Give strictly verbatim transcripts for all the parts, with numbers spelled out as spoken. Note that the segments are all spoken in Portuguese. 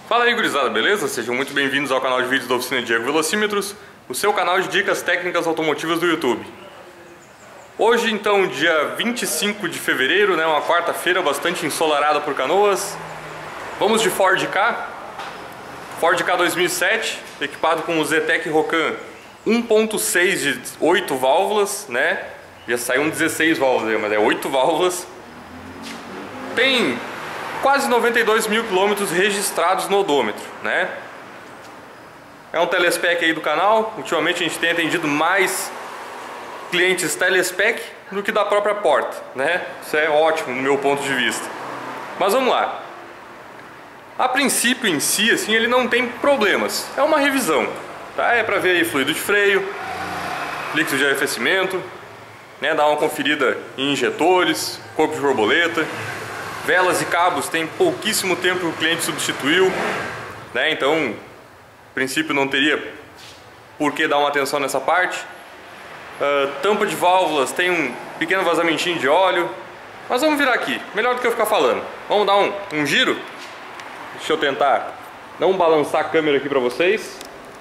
Fala aí, gurizada, beleza? Sejam muito bem-vindos ao canal de vídeos da Oficina Diego Velocímetros, o seu canal de dicas técnicas automotivas do YouTube. Hoje, então, dia vinte e cinco de fevereiro, né, uma quarta-feira bastante ensolarada por Canoas. Vamos de Ford Ka, Ford Ka dois mil e sete, equipado com o Zetec Rocan um ponto seis de oito válvulas, né? Já saiu um dezesseis válvulas aí, mas é oito válvulas. Tem quase noventa e dois mil quilômetros registrados no odômetro, né? É um telespec aí do canal. Ultimamente a gente tem atendido mais clientes telespec do que da própria porta, né? Isso é ótimo no meu ponto de vista. Mas vamos lá. A princípio em si, assim, ele não tem problemas. É uma revisão, tá? É para ver aí fluido de freio, líquido de arrefecimento, né? Dar uma conferida em injetores, corpo de borboleta. Velas e cabos tem pouquíssimo tempo que o cliente substituiu, né? Então, a princípio não teria por que dar uma atenção nessa parte. Uh, tampa de válvulas tem um pequeno vazamentinho de óleo. Mas vamos virar aqui, melhor do que eu ficar falando. Vamos dar um, um giro. Deixa eu tentar não balançar a câmera aqui para vocês.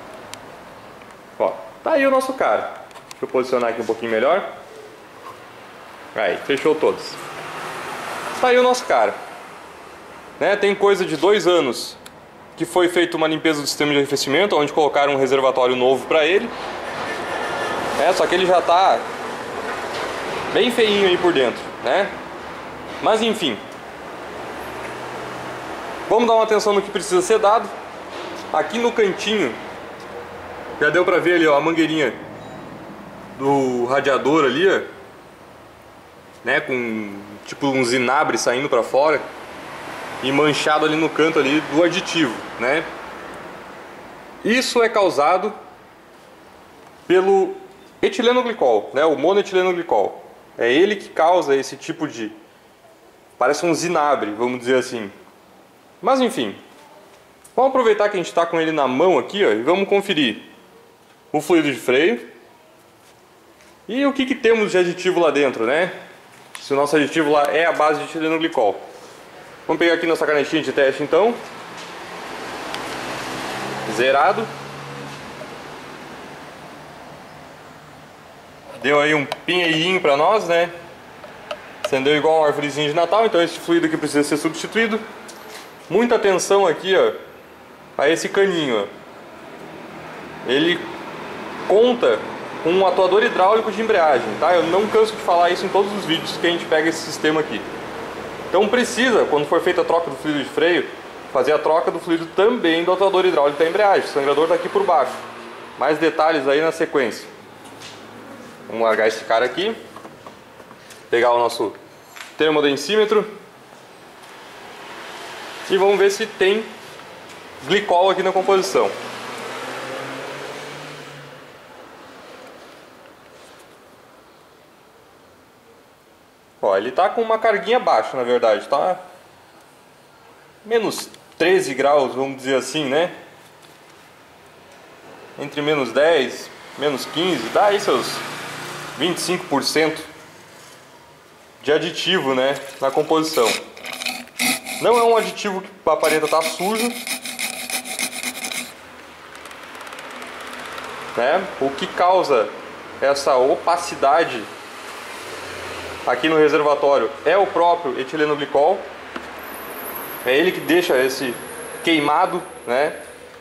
Ó, tá aí o nosso cara. Deixa eu posicionar aqui um pouquinho melhor. Aí, fechou todos. Tá aí o nosso cara, né? Tem coisa de dois anos que foi feita uma limpeza do sistema de arrefecimento, onde colocaram um reservatório novo para ele. É, só que ele já tá bem feinho aí por dentro, né? Mas enfim, vamos dar uma atenção no que precisa ser dado. Aqui no cantinho já deu para ver ali, ó, a mangueirinha do radiador ali, ó, né, com tipo um zinabre saindo para fora e manchado ali no canto ali do aditivo, né? Isso é causado pelo etileno glicol, né, o monoetileno glicol. É ele que causa esse tipo de, parece um zinabre, vamos dizer assim. Mas enfim, vamos aproveitar que a gente está com ele na mão aqui, ó, e vamos conferir o fluido de freio e o que que temos de aditivo lá dentro, né? Se o nosso aditivo lá é a base de etileno glicol. Vamos pegar aqui nossa canetinha de teste então. Zerado. Deu aí um pinheirinho para nós, né? Acendeu igual uma árvorezinha de Natal, então esse fluido aqui precisa ser substituído. Muita atenção aqui, ó, a esse caninho, ó. Ele conta com um atuador hidráulico de embreagem, tá? Eu não canso de falar isso em todos os vídeos que a gente pega esse sistema aqui. Então precisa, quando for feita a troca do fluido de freio, fazer a troca do fluido também do atuador hidráulico da embreagem. O sangrador está aqui por baixo. Mais detalhes aí na sequência. Vamos largar esse cara aqui. Pegar o nosso termodensímetro. E vamos ver se tem glicol aqui na composição. Ó, ele tá com uma carguinha baixa, na verdade, tá menos treze graus, vamos dizer assim, né? Entre menos dez, menos quinze, dá aí seus vinte e cinco por cento de aditivo, né, na composição. Não é um aditivo que aparenta estar sujo, né? O que causa essa opacidade aqui no reservatório é o próprio etileno glicol. É ele que deixa esse queimado, né?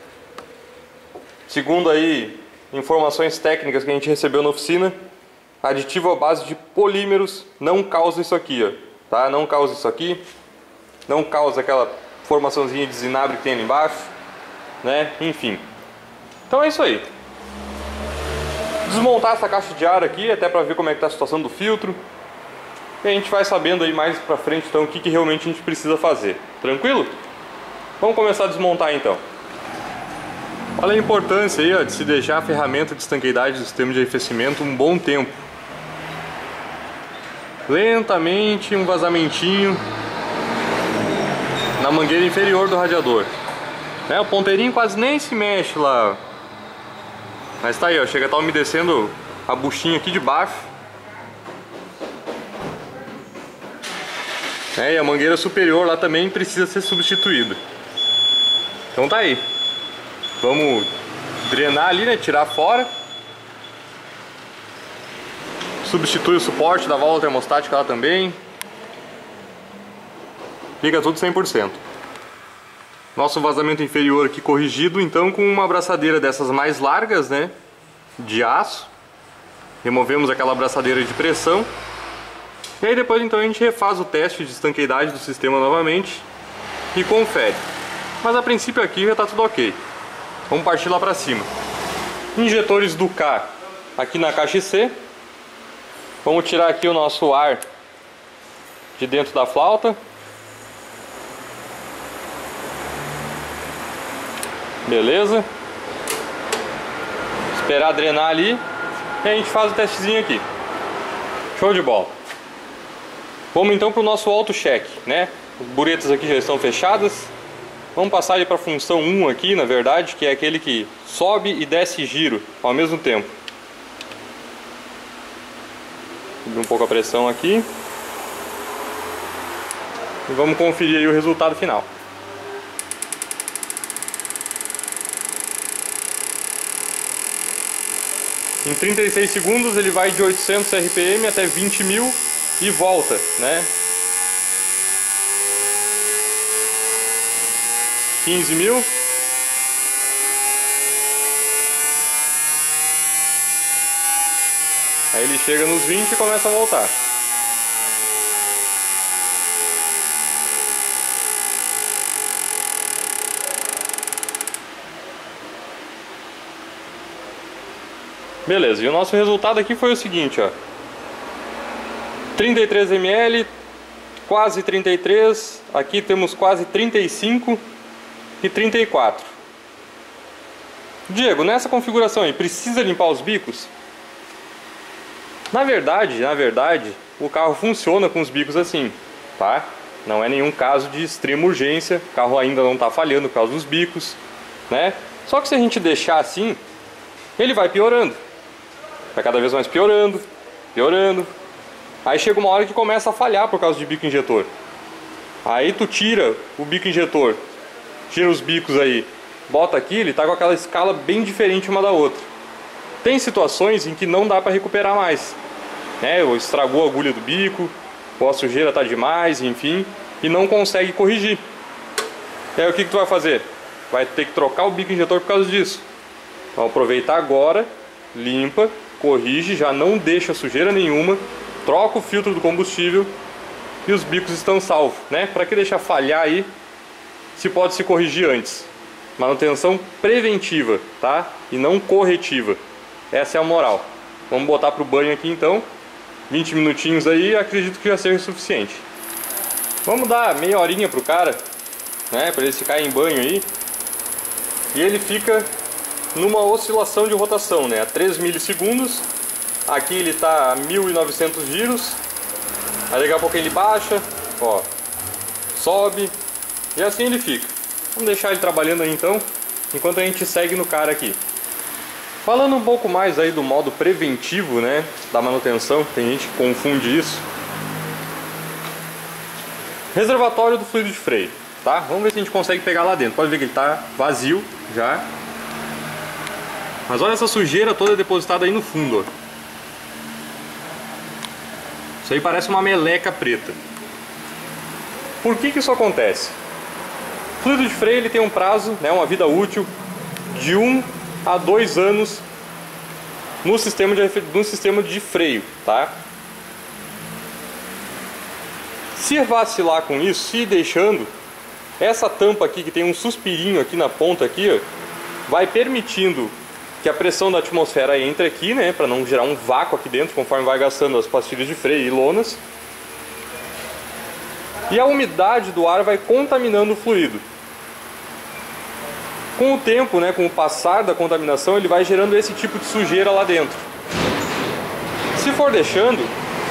Segundo aí informações técnicas que a gente recebeu na oficina, aditivo à base de polímeros não causa isso aqui, ó, tá? Não causa isso aqui, não causa aquela formaçãozinha de zinabre que tem ali embaixo, né? Enfim. Então é isso aí. Desmontar essa caixa de ar aqui até para ver como é que tá a situação do filtro. E a gente vai sabendo aí mais pra frente então o que, que realmente a gente precisa fazer. Tranquilo? Vamos começar a desmontar então. Olha a importância aí, ó, de se deixar a ferramenta de estanqueidade do sistema de arrefecimento um bom tempo. Lentamente, um vazamentinho na mangueira inferior do radiador, né? O ponteirinho quase nem se mexe lá, mas tá aí, ó, chega a estar umedecendo a buchinha aqui de baixo. É, e a mangueira superior lá também precisa ser substituída. Então tá aí. Vamos drenar ali, né? Tirar fora. Substitui o suporte da válvula termostática lá também. Fica tudo cem por cento. Nosso vazamento inferior aqui corrigido, então, com uma abraçadeira dessas mais largas, né? De aço. Removemos aquela abraçadeira de pressão. E aí depois então a gente refaz o teste de estanqueidade do sistema novamente e confere. Mas a princípio aqui já está tudo ok. Vamos partir lá para cima. Injetores do K aqui na caixa C. Vamos tirar aqui o nosso ar de dentro da flauta. Beleza. Esperar drenar ali e a gente faz o testezinho aqui. Show de bola. Vamos então para o nosso auto-check, né? As buretas aqui já estão fechadas. Vamos passar ele para a função um aqui, na verdade, que é aquele que sobe e desce giro ao mesmo tempo. Subir um pouco a pressão aqui. E vamos conferir aí o resultado final. Em trinta e seis segundos ele vai de oitocentos R P M até vinte mil e volta, né? quinze mil. Aí ele chega nos vinte e começa a voltar. Beleza, e o nosso resultado aqui foi o seguinte, ó. trinta e três mililitros, quase trinta e três, aqui temos quase trinta e cinco e trinta e quatro. Diego, nessa configuração aí, precisa limpar os bicos? Na verdade, na verdade, o carro funciona com os bicos assim, tá? Não é nenhum caso de extrema urgência, o carro ainda não está falhando por causa dos bicos, né? Só que se a gente deixar assim, ele vai piorando. Vai cada vez mais piorando, piorando. Aí chega uma hora que começa a falhar por causa de bico injetor. Aí tu tira o bico injetor, tira os bicos aí, bota aqui, ele tá com aquela escala bem diferente uma da outra. Tem situações em que não dá para recuperar mais, né? Ou estragou a agulha do bico, ou a sujeira tá demais, enfim, e não consegue corrigir. E aí o que que tu vai fazer? Vai ter que trocar o bico injetor por causa disso. Então aproveitar agora, limpa, corrige, já não deixa sujeira nenhuma, troca o filtro do combustível e os bicos estão salvos, né? Para que deixar falhar aí, se pode se corrigir antes. Manutenção preventiva, tá? E não corretiva. Essa é a moral. Vamos botar pro banho aqui então. vinte minutinhos aí, acredito que já seja suficiente. Vamos dar meia horinha pro cara, né? Para ele ficar em banho aí. E ele fica numa oscilação de rotação, né? A três milissegundos. Aqui ele está a mil e novecentos giros. Aí daqui a pouco ele baixa, ó, sobe, e assim ele fica. Vamos deixar ele trabalhando aí então, enquanto a gente segue no cara aqui. Falando um pouco mais aí do modo preventivo, né, da manutenção, tem gente que confunde isso. Reservatório do fluido de freio, tá? Vamos ver se a gente consegue pegar lá dentro. Pode ver que ele está vazio já. Mas olha essa sujeira toda depositada aí no fundo, ó. Isso aí parece uma meleca preta. Por que que isso acontece? O fluido de freio ele tem um prazo, né, uma vida útil de um a dois anos no sistema de, no sistema de freio, tá? Se vacilar com isso, se ir deixando, essa tampa aqui que tem um suspirinho aqui na ponta aqui, ó, vai permitindo que a pressão da atmosfera entre aqui, né, para não gerar um vácuo aqui dentro conforme vai gastando as pastilhas de freio e lonas. E a umidade do ar vai contaminando o fluido. Com o tempo, né, com o passar da contaminação, ele vai gerando esse tipo de sujeira lá dentro. Se for deixando,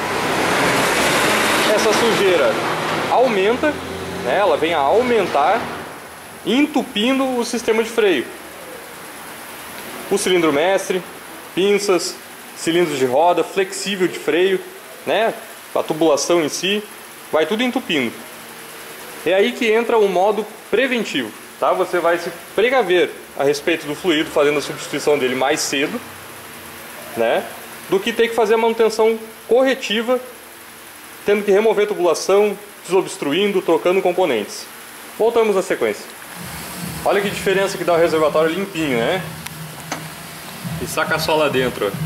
essa sujeira aumenta, né, ela vem a aumentar, entupindo o sistema de freio. O cilindro mestre, pinças, cilindros de roda, flexível de freio, né? A tubulação em si, vai tudo entupindo. É aí que entra o modo preventivo. tá? Você vai se precaver a respeito do fluido, fazendo a substituição dele mais cedo, né? Do que ter que fazer a manutenção corretiva, tendo que remover a tubulação, desobstruindo, trocando componentes. Voltamos à sequência. Olha que diferença que dá o reservatório limpinho, né? E saca só lá dentro, ó.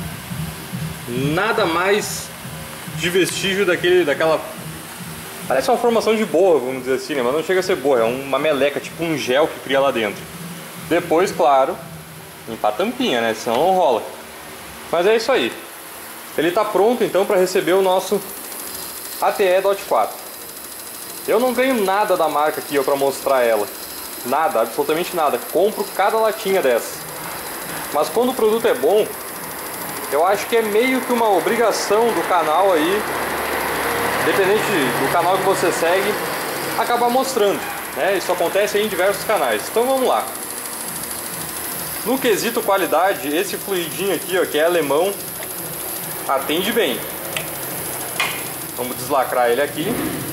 Nada mais de vestígio daquele, daquela... Parece uma formação de borra, vamos dizer assim, né? Mas não chega a ser borra, é uma meleca, tipo um gel que cria lá dentro. Depois, claro, limpar a tampinha, né? Senão não rola. Mas é isso aí. Ele está pronto então para receber o nosso A T E DOT quatro. Eu não ganho nada da marca aqui para mostrar ela. Nada, absolutamente nada. Compro cada latinha dessa. Mas quando o produto é bom, eu acho que é meio que uma obrigação do canal aí, dependente do canal que você segue, acabar mostrando, né? Isso acontece aí em diversos canais. Então vamos lá. No quesito qualidade, esse fluidinho aqui, ó, que é alemão, atende bem. Vamos deslacrar ele aqui.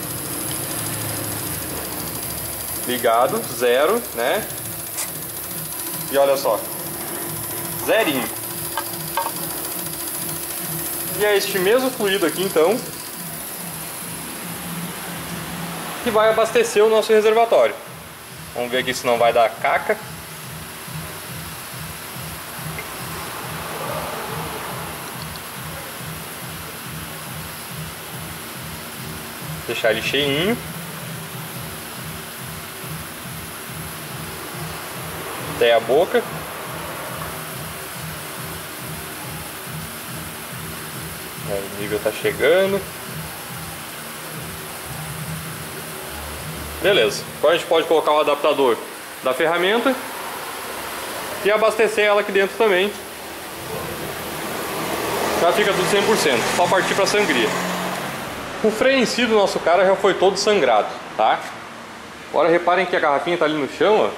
Ligado, zero, né? E olha só, zerinho. E é este mesmo fluido aqui então que vai abastecer o nosso reservatório. Vamos ver aqui se não vai dar caca. Deixar ele cheinho. Até a boca. O nível tá chegando. Beleza. Agora a gente pode colocar o adaptador da ferramenta e abastecer ela aqui dentro também. Já fica tudo cem por cento. Só partir para sangria. O freio em si do nosso cara já foi todo sangrado, tá? Agora reparem que a garrafinha tá ali no chão, ó.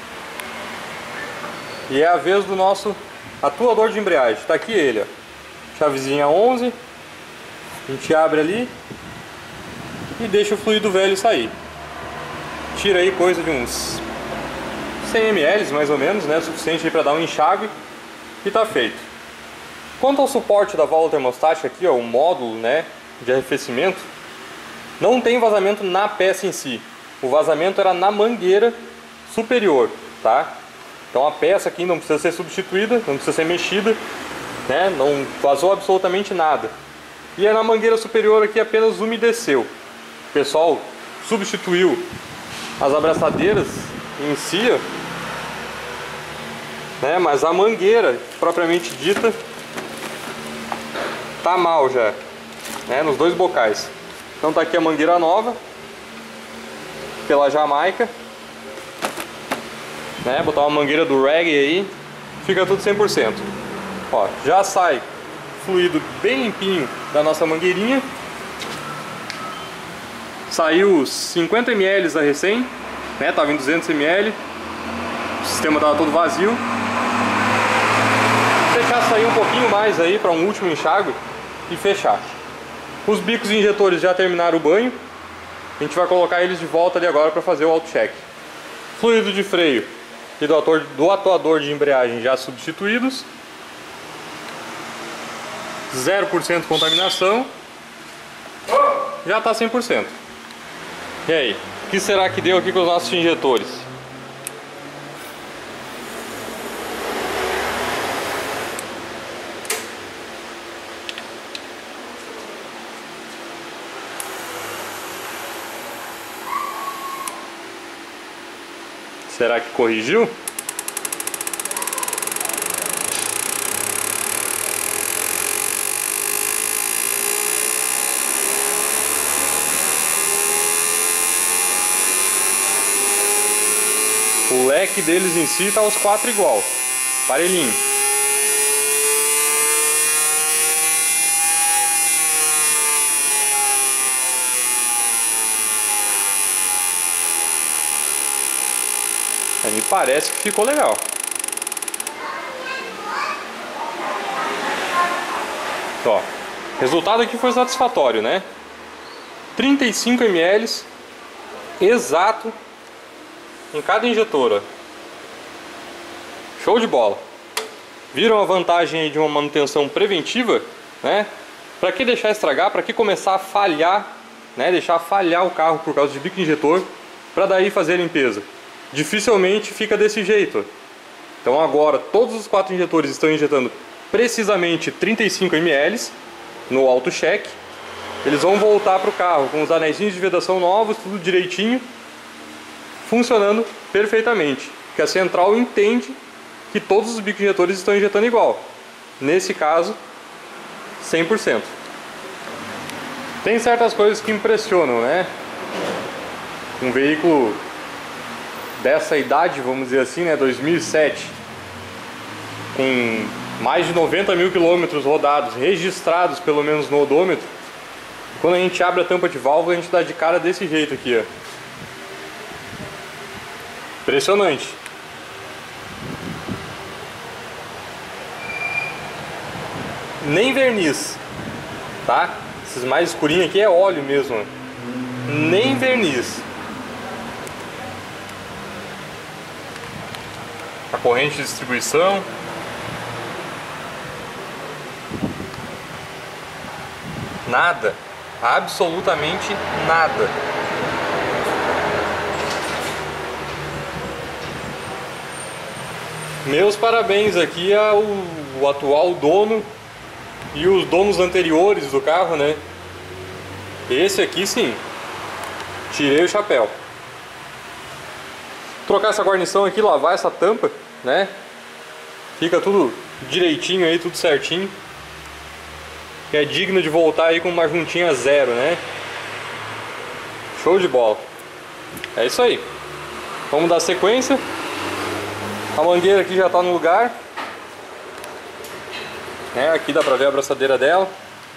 E é a vez do nosso atuador de embreagem. Tá aqui ele, ó. Chavezinha onze. A gente abre ali e deixa o fluido velho sair. Tira aí coisa de uns cem mililitros mais ou menos, né? Suficiente para dar um enxágue e tá feito. Quanto ao suporte da válvula termostática aqui, ó, o módulo, né, de arrefecimento, não tem vazamento na peça em si. O vazamento era na mangueira superior, tá? Então a peça aqui não precisa ser substituída, não precisa ser mexida, né? Não vazou absolutamente nada. E é na mangueira superior aqui apenas umedeceu. O pessoal substituiu as abraçadeiras em si, ó, né? Mas a mangueira propriamente dita tá mal já, né? Nos dois bocais. Então tá aqui a mangueira nova pela Jamaica, né? Botar uma mangueira do Reggae aí, fica tudo cem por cento. Ó, já sai fluido bem limpinho da nossa mangueirinha. Saiu cinquenta mililitros a recém, né? Tava em duzentos mililitros. O sistema tava todo vazio. Vou deixar sair um pouquinho mais aí para um último enxágue e fechar. Os bicos injetores já terminaram o banho. A gente vai colocar eles de volta ali agora para fazer o auto-check. Fluido de freio e do, ator, do atuador de embreagem já substituídos. zero por cento contaminação. Já está cem por cento. E aí, o que será que deu aqui com os nossos injetores? Será que corrigiu? O leque deles em si tá os quatro igual, parelhinho. Me parece que ficou legal. Ó, resultado aqui foi satisfatório, né? trinta e cinco mililitros exato em cada injetor, ó. Show de bola. Viram a vantagem aí de uma manutenção preventiva, né? Para que deixar estragar, para que começar a falhar, né? Deixar falhar o carro por causa de bico injetor, para daí fazer a limpeza. Dificilmente fica desse jeito. Então agora todos os quatro injetores estão injetando precisamente trinta e cinco mililitros no auto-check. Eles vão voltar para o carro com os anéisinhos de vedação novos, tudo direitinho, funcionando perfeitamente. Porque a central entende que todos os bicos injetores estão injetando igual. Nesse caso, cem por cento. Tem certas coisas que impressionam, né? Um veículo dessa idade, vamos dizer assim, né? dois mil e sete, com mais de noventa mil quilômetros rodados, registrados pelo menos no odômetro. Quando a gente abre a tampa de válvula, a gente dá de cara desse jeito aqui, ó. Impressionante. Nem verniz, tá? Esses mais escurinhos aqui é óleo mesmo, ó. Nem verniz. A corrente de distribuição. Nada. Absolutamente nada. Meus parabéns aqui ao, ao atual dono e os donos anteriores do carro, né? Esse aqui sim, tirei o chapéu. Trocar essa guarnição aqui, lavar essa tampa, né? Fica tudo direitinho aí, tudo certinho. Que é digno de voltar aí com uma juntinha zero, né? Show de bola. É isso aí. Vamos dar sequência. A mangueira aqui já está no lugar. É, aqui dá pra ver a abraçadeira dela.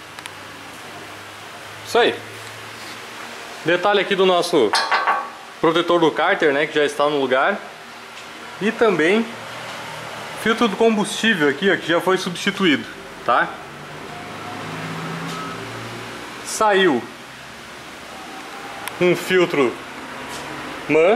Isso aí. Detalhe aqui do nosso protetor do cárter, né? Que já está no lugar. E também filtro do combustível aqui, ó, que já foi substituído, tá? Saiu um filtro M A N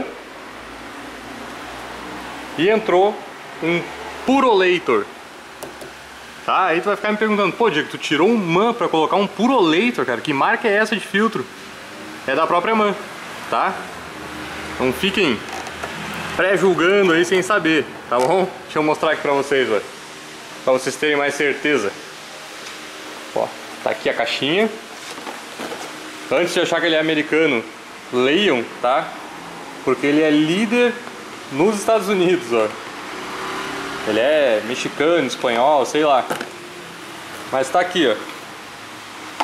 e entrou um Purolator, tá? Aí tu vai ficar me perguntando, pô Diego, tu tirou um M A N pra colocar um Purolator, cara? Que marca é essa de filtro? É da própria M A N, tá? Não fiquem pré-julgando aí sem saber, tá bom? Deixa eu mostrar aqui pra vocês, ó, pra vocês terem mais certeza. Ó, tá aqui a caixinha. Antes de achar que ele é americano, leiam, tá? Porque ele é líder nos Estados Unidos, ó. Ele é mexicano, espanhol, sei lá. Mas tá aqui, ó.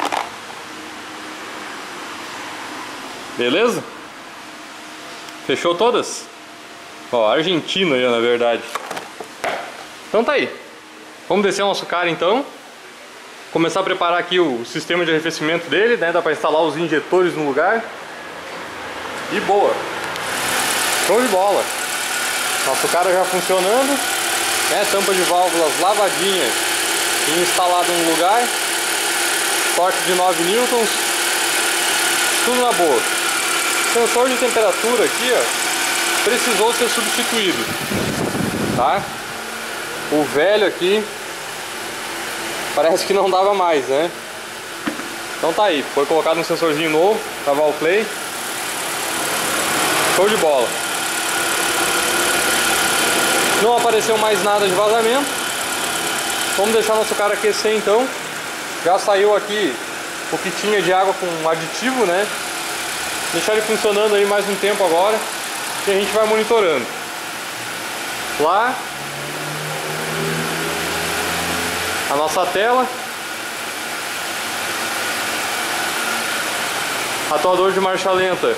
Beleza? Fechou todas? Ó, argentino aí, na verdade. Então tá aí. Vamos descer o nosso cara então. Começar a preparar aqui o sistema de arrefecimento dele, né? Dá pra instalar os injetores no lugar. E boa. Show de bola. Nosso cara já funcionando, né? Tampa de válvulas lavadinha e instalado no lugar. Torque de nove newtons. Tudo na boa. Sensor de temperatura aqui, ó, precisou ser substituído, tá? O velho aqui parece que não dava mais, né? Então tá aí, foi colocado um sensorzinho novo da Valplay. Show de bola. Não apareceu mais nada de vazamento. Vamos deixar nosso cara aquecer então. Já saiu aqui o que tinha de água com aditivo, né? Deixar ele funcionando aí mais um tempo agora e a gente vai monitorando. Lá a nossa tela, atuador de marcha lenta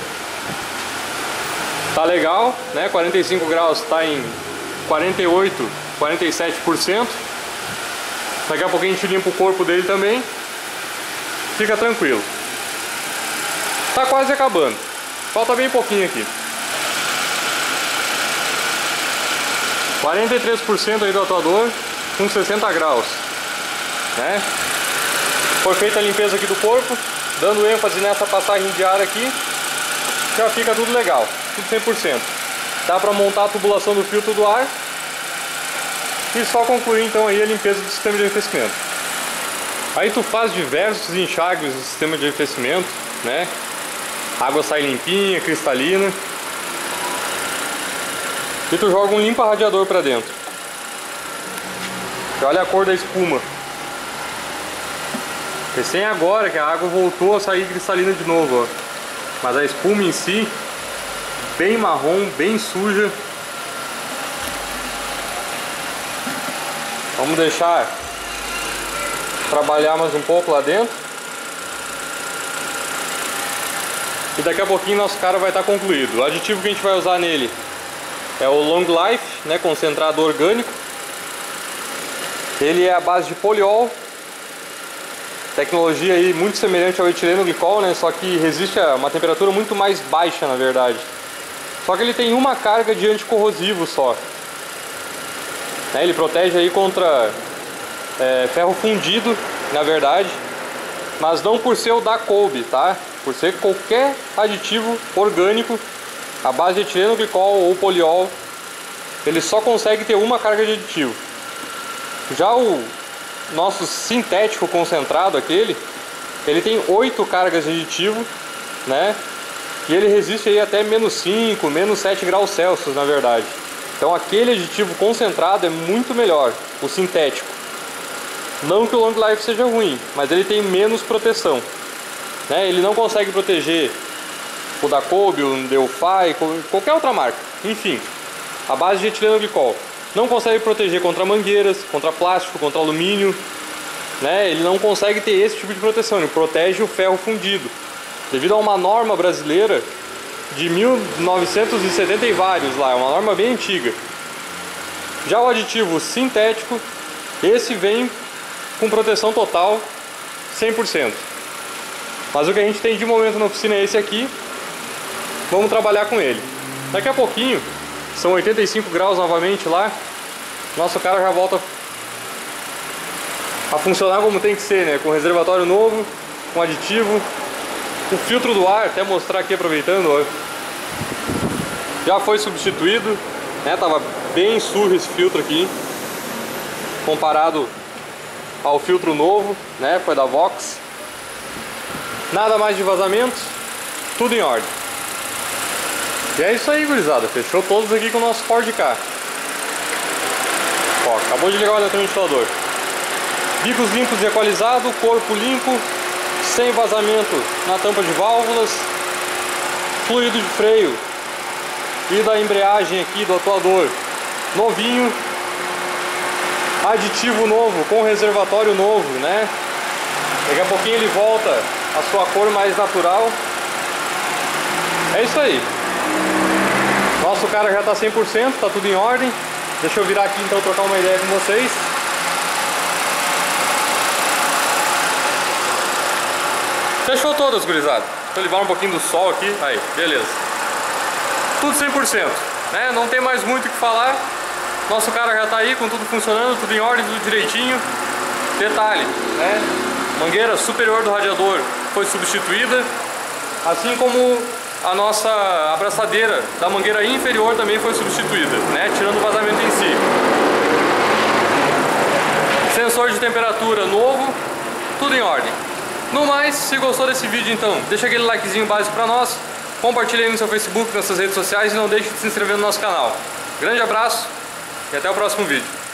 tá legal, né? quarenta e cinco graus tá em quarenta e oito, quarenta e sete por cento. Daqui a pouquinho a gente limpa o corpo dele também. Fica tranquilo. Tá quase acabando. Falta bem pouquinho aqui. quarenta e três por cento aí do atuador com sessenta graus, né? Foi feita a limpeza aqui do corpo, dando ênfase nessa passagem de ar aqui. Já fica tudo legal, tudo cem por cento. Dá para montar a tubulação do filtro do ar e só concluir então aí a limpeza do sistema de arrefecimento. Aí tu faz diversos enxágues do sistema de arrefecimento, né? A água sai limpinha, cristalina. E tu joga um limpa radiador para dentro. E olha a cor da espuma. Recém agora que a água voltou a sair cristalina de novo, ó. Mas a espuma em si, bem marrom, bem suja. Vamos deixar trabalhar mais um pouco lá dentro. E daqui a pouquinho nosso cara vai estar concluído. O aditivo que a gente vai usar nele é o Long Life, né, concentrado orgânico. Ele é à base de poliol. Tecnologia aí muito semelhante ao etileno glicol, né, só que resiste a uma temperatura muito mais baixa, na verdade. Só que ele tem uma carga de anticorrosivo só. Né, ele protege aí contra é, ferro fundido, na verdade, mas não por ser o da Kolbe, tá? Por ser qualquer aditivo orgânico à base de etileno glicol ou poliol, ele só consegue ter uma carga de aditivo. Já o nosso sintético concentrado, aquele, ele tem oito cargas de aditivo, né? E ele resiste aí até menos cinco, menos sete graus Celsius, na verdade. Então aquele aditivo concentrado é muito melhor, o sintético. Não que o Long Life seja ruim, mas ele tem menos proteção, né? Ele não consegue proteger o da Kolbe, o Delphi, qualquer outra marca. Enfim, a base de etileno glicol não consegue proteger contra mangueiras, contra plástico, contra alumínio, né? Ele não consegue ter esse tipo de proteção, ele protege o ferro fundido, devido a uma norma brasileira de mil novecentos e setenta e vários lá, é uma norma bem antiga. Já o aditivo sintético, esse vem com proteção total cem por cento. Mas o que a gente tem de momento na oficina é esse aqui. Vamos trabalhar com ele. Daqui a pouquinho, são oitenta e cinco graus novamente lá, nosso cara já volta a funcionar como tem que ser, né? Com reservatório novo, com aditivo, o filtro do ar, até mostrar aqui aproveitando, ó, já foi substituído, né? Tava bem sujo esse filtro aqui comparado ao filtro novo, né? Foi da Vox. Nada mais de vazamentos, tudo em ordem. E é isso aí, gurizada. Fechou todos aqui com o nosso Ford Ka. Ó, acabou de ligar o eletroventilador. Bicos limpos e equalizados, corpo limpo, sem vazamento na tampa de válvulas, fluido de freio e da embreagem aqui do atuador novinho, aditivo novo com reservatório novo, né? Daqui a pouquinho ele volta a sua cor mais natural. É isso aí. Nosso cara já está cem por cento, tá tudo em ordem. Deixa eu virar aqui então, trocar uma ideia com vocês. Fechou todas, gurizada. Deixa eu livrar um pouquinho do sol aqui. Aí, beleza. Tudo cem por cento, né? Não tem mais muito o que falar. Nosso cara já está aí com tudo funcionando, tudo em ordem, tudo direitinho. Detalhe, né? Mangueira superior do radiador foi substituída, assim como a nossa abraçadeira da mangueira inferior também foi substituída, né? Tirando o vazamento em si. Sensor de temperatura novo, tudo em ordem. No mais, se gostou desse vídeo então, deixa aquele likezinho básico pra nós, compartilha aí no seu Facebook, nas suas redes sociais e não deixe de se inscrever no nosso canal. Grande abraço e até o próximo vídeo.